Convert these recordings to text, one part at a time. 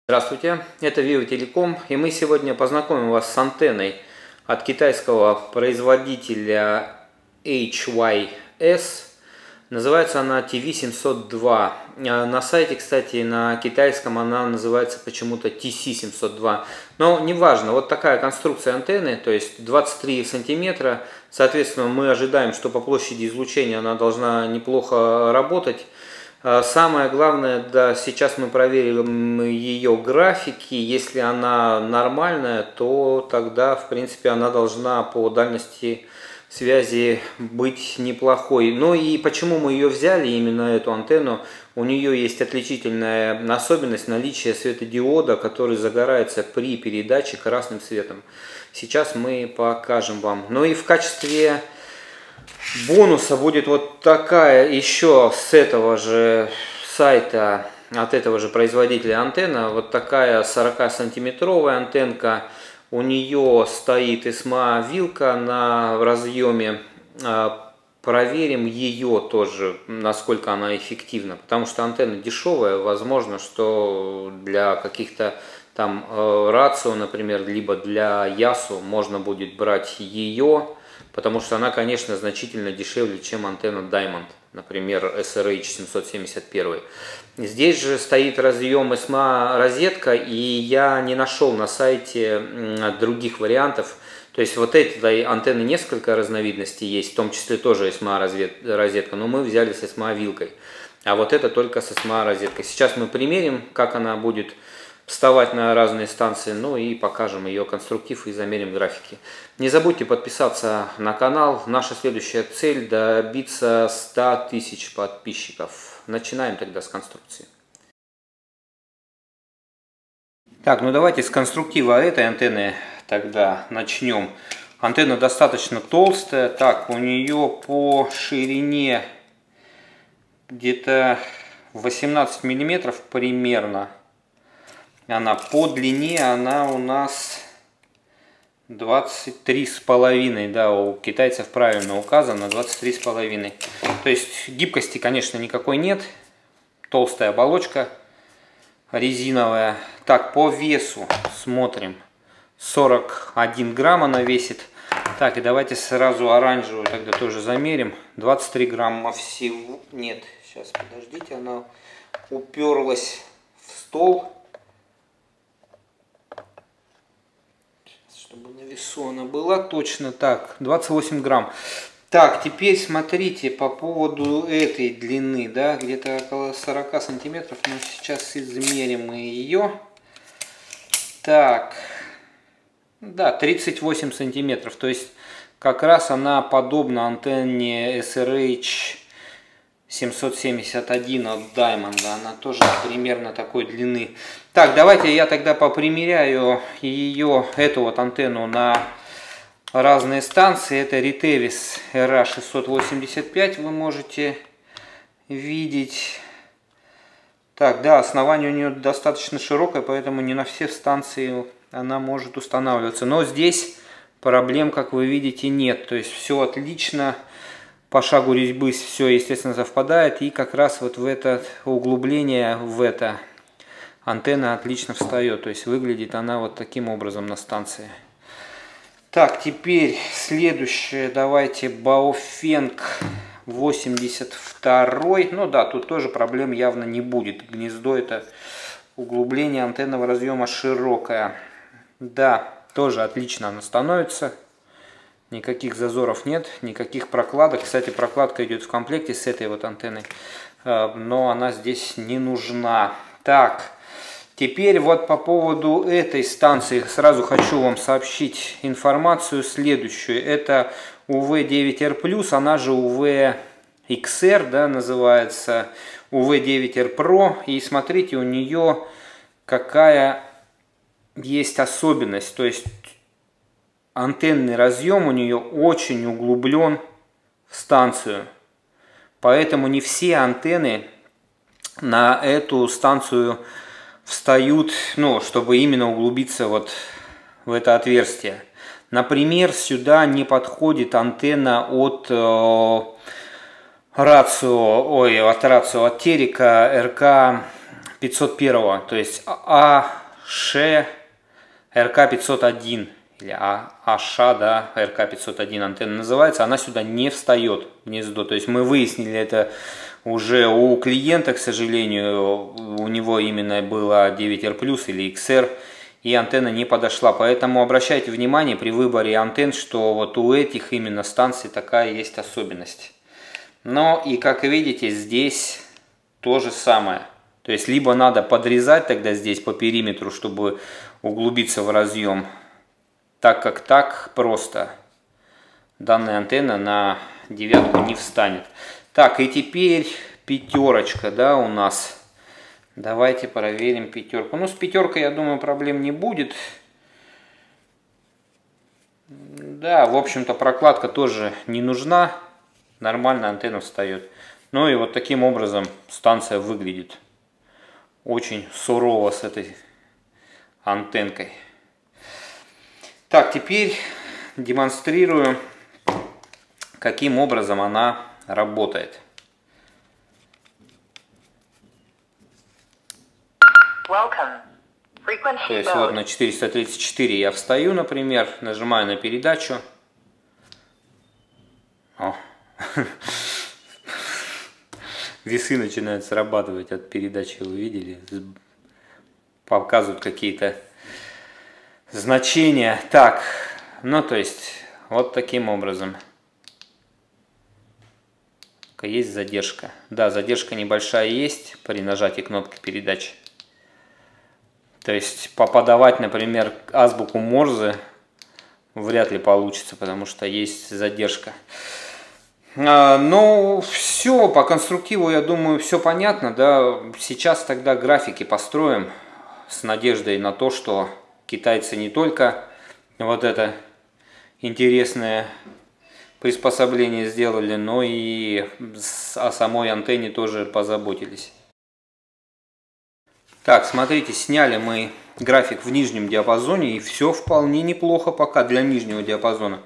Здравствуйте, это Vivo Telecom, и мы сегодня познакомим вас с антенной от китайского производителя HYS. Называется она TV702. На сайте, кстати, на китайском она называется почему-то TC702. Но неважно, вот такая конструкция антенны, то есть 23 сантиметра. Соответственно, мы ожидаем, что по площади излучения она должна неплохо работать. Самое главное, да, сейчас мы проверим ее графики. Если она нормальная, то тогда, в принципе, она должна по дальности связи быть неплохой. Ну и почему мы ее взяли, именно эту антенну? У нее есть отличительная особенность наличия светодиода, который загорается при передаче красным светом. Сейчас мы покажем вам. Ну и в качестве бонуса будет вот такая еще с этого же сайта, от этого же производителя антенна, вот такая 40-сантиметровая антенка. У нее стоит ИСМА-вилка на разъеме. Проверим ее тоже, насколько она эффективна, потому что антенна дешевая, возможно, что для каких-то там рацио, например, либо для Ясу можно будет брать ее, потому что она, конечно, значительно дешевле, чем антенна Diamond, например, SRH771. Здесь же стоит разъем SMA розетка, и я не нашел на сайте других вариантов. То есть вот этой антенны несколько разновидностей есть, в том числе тоже SMA розетка, но мы взяли с SMA вилкой. А вот это только с SMA розеткой. Сейчас мы примерим, как она будет вставать на разные станции, ну и покажем ее конструктив и замерим графики. Не забудьте подписаться на канал. Наша следующая цель — добиться 100 тысяч подписчиков. Начинаем тогда с конструкции. Так, ну давайте с конструктива этой антенны тогда начнем. Антенна достаточно толстая. Так, у нее по ширине где-то 18 миллиметров примерно. Она по длине, она у нас 23,5, да, у китайцев правильно указано, 23,5. То есть гибкости, конечно, никакой нет. Толстая оболочка резиновая. Так, по весу смотрим. 41 грамм она весит. Так, и давайте сразу оранжевую тогда тоже замерим. 23 грамма всего. Нет, сейчас, подождите, она уперлась в стол. Чтобы на весу она была точно. Так, 28 грамм. Так, теперь смотрите по поводу этой длины, да, где-то около 40 сантиметров. Мы сейчас измерим ее. Так, да, 38 сантиметров. То есть как раз она подобна антенне SRH 771 от Diamond, она тоже примерно такой длины. Так, давайте я тогда попримеряю эту вот антенну на разные станции. Это Retevis RA685, вы можете видеть. Так, да, основание у нее достаточно широкое, поэтому не на все станции она может устанавливаться. Но здесь проблем, как вы видите, нет. То есть все отлично. По шагу резьбы все, естественно, совпадает. И как раз вот в это углубление, в это антенна отлично встает. То есть выглядит она вот таким образом на станции. Так, теперь следующее. Давайте Baofeng 82. Ну да, тут тоже проблем явно не будет. Гнездо — это углубление антенного разъема широкое. Да, тоже отлично она становится. Никаких зазоров нет, никаких прокладок. Кстати, прокладка идет в комплекте с этой вот антенной, но она здесь не нужна. Так, теперь вот по поводу этой станции сразу хочу вам сообщить информацию следующую. Это UV9R+, она же UV-XR, да, называется, UV9R Pro. И смотрите, у нее какая есть особенность. То есть антенный разъем у нее очень углублен в станцию. Поэтому не все антенны на эту станцию встают, ну, чтобы именно углубиться вот в это отверстие. Например, сюда не подходит антенна от Терика 501, то есть АШ РК-501 или АШ, да, РК-501 антенна называется, она сюда не встает в гнездо. То есть мы выяснили это уже у клиента, к сожалению, у него именно было 9R+, или XR, и антенна не подошла. Поэтому обращайте внимание при выборе антенн, что вот у этих именно станций такая есть особенность. Но и как видите, здесь то же самое. То есть либо надо подрезать тогда здесь по периметру, чтобы углубиться в разъем, так как так просто данная антенна на 9 не встанет. Так, и теперь 5, да, у нас. Давайте проверим 5. Ну, с 5, я думаю, проблем не будет. Да, в общем-то, прокладка тоже не нужна. Нормально антенна встает. Ну и вот таким образом станция выглядит. Очень сурово с этой антенкой. Так, теперь демонстрирую, каким образом она работает. То есть вот на 434 я встаю, например, нажимаю на передачу. О. Весы начинают срабатывать от передачи, вы видели? Показывают какие-то значения. Так, ну то есть вот таким образом. Есть задержка. Да, задержка небольшая есть при нажатии кнопки передачи. То есть подавать, например, азбуку Морзе вряд ли получится, потому что есть задержка. Ну, все, по конструктиву, я думаю, все понятно. Да? Сейчас тогда графики построим с надеждой на то, что китайцы не только вот это интересное приспособление сделали, но и о самой антенне тоже позаботились. Так, смотрите, сняли мы график в нижнем диапазоне, и все вполне неплохо пока для нижнего диапазона.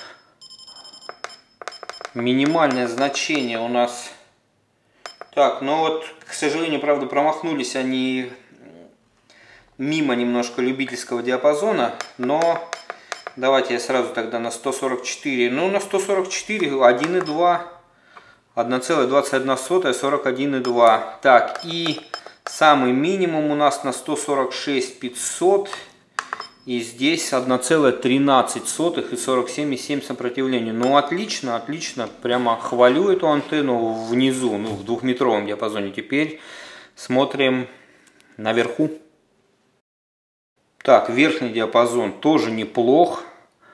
Минимальное значение у нас... Так, ну вот, к сожалению, правда, промахнулись они мимо немножко любительского диапазона, но давайте я сразу тогда на 144. Ну, на 144 1,2, 1,21, 41,2. Так, и самый минимум у нас на 146 500. И здесь 1,13 и 47,7 сопротивления. Ну, отлично, отлично. Прямо хвалю эту антенну внизу, ну, в 2-метровом диапазоне. Теперь смотрим наверху. Так, верхний диапазон тоже неплох.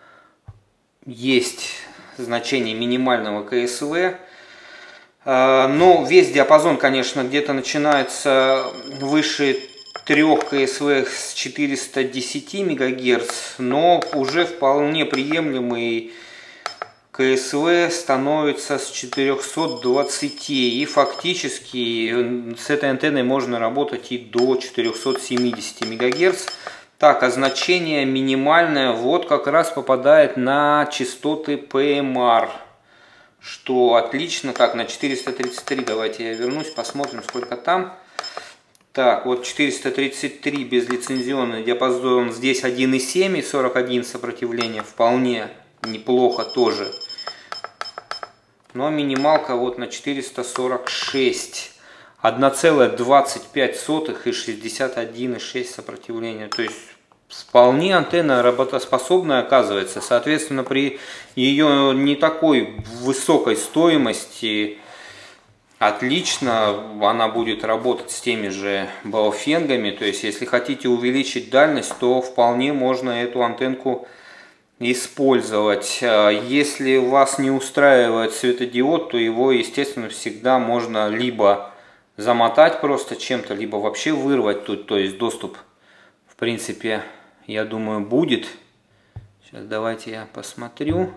Есть значение минимального КСВ. Но весь диапазон, конечно, где-то начинается выше 3 КСВ с 410 МГц, но уже вполне приемлемый КСВ становится с 420, и фактически с этой антенной можно работать и до 470 МГц. Так, а значение минимальное вот как раз попадает на частоты PMR, что отлично. Так, на 433 давайте я вернусь, посмотрим, сколько там. Так, вот 433 безлицензионный диапазон, здесь 1,7 и 41 сопротивление, вполне неплохо тоже. Но минималка вот на 446, 1,25 и 61,6 сопротивления. То есть вполне антенна работоспособная оказывается. Соответственно, при ее не такой высокой стоимости отлично она будет работать с теми же баофенгами. То есть, если хотите увеличить дальность, то вполне можно эту антенку использовать. Если вас не устраивает светодиод, то его, естественно, всегда можно либо замотать просто чем-то, либо вообще вырвать тут. То есть, доступ, в принципе, я думаю, будет. Сейчас давайте я посмотрю.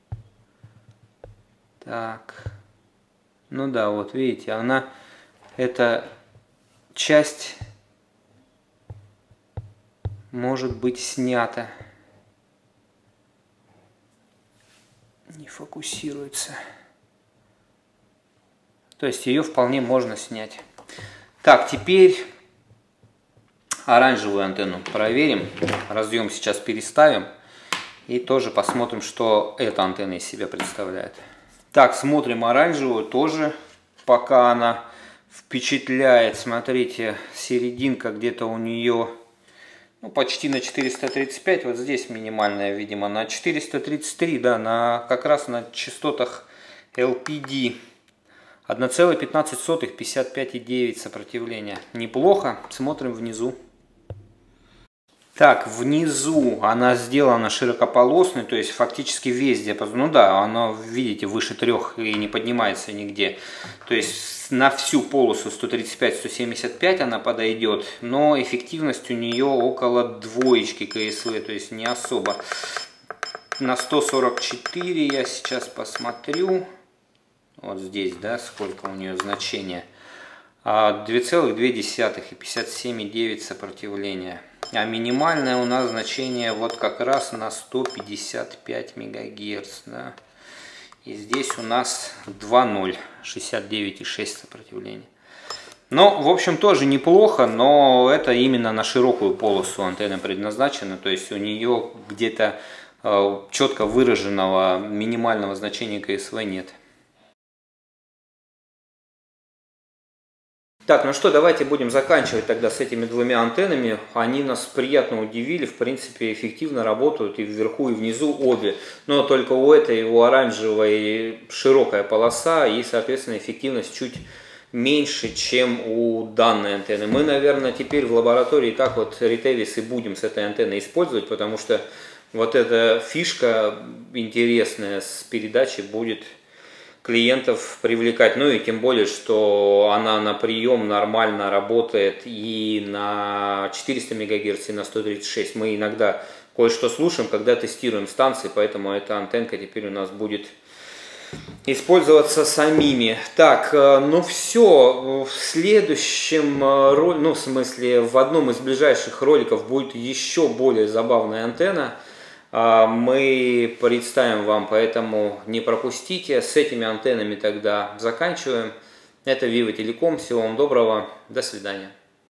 Так... Ну да, вот видите, она, эта часть может быть снята. Не фокусируется. То есть ее вполне можно снять. Так, теперь оранжевую антенну проверим. Разъем сейчас переставим. И тоже посмотрим, что эта антенна из себя представляет. Так, смотрим оранжевую тоже. Пока она впечатляет. Смотрите, серединка где-то у нее почти на 435. Вот здесь минимальная, видимо, на 433. Да, как раз на частотах LPD. 1,15, 55,9 сопротивления. Неплохо. Смотрим внизу. Так, внизу она сделана широкополосной, то есть фактически весь диапазон. Ну да, она, видите, выше 3 и не поднимается нигде. То есть на всю полосу 135-175 она подойдет, но эффективность у нее около двоечки КСВ, то есть не особо. На 144 я сейчас посмотрю. Вот здесь, да, сколько у нее значения. 2,2 и 57,9 сопротивления. А минимальное у нас значение вот как раз на 155 мегагерц. Да. И здесь у нас 2,0, 69,6 сопротивления. Ну, в общем, тоже неплохо, но это именно на широкую полосу антенна предназначена. То есть у нее где-то четко выраженного минимального значения КСВ нет. Так, ну что, давайте будем заканчивать тогда с этими двумя антеннами. Они нас приятно удивили, в принципе, эффективно работают и вверху, и внизу обе. Но только у этой, у оранжевой широкая полоса и, соответственно, эффективность чуть меньше, чем у данной антенны. Мы, наверное, теперь в лаборатории так вот Retevis и будем с этой антенной использовать, потому что вот эта фишка интересная с передачей будет клиентов привлекать, ну и тем более, что она на прием нормально работает и на 400 МГц, и на 136. Мы иногда кое-что слушаем, когда тестируем станции, поэтому эта антенка теперь у нас будет использоваться самими. Так, ну все, в следующем ролике, в смысле, в одном из ближайших роликов будет еще более забавная антенна. Мы представим вам, поэтому не пропустите. С этими антеннами тогда заканчиваем. Это Viva Telecom. Всего вам доброго. До свидания.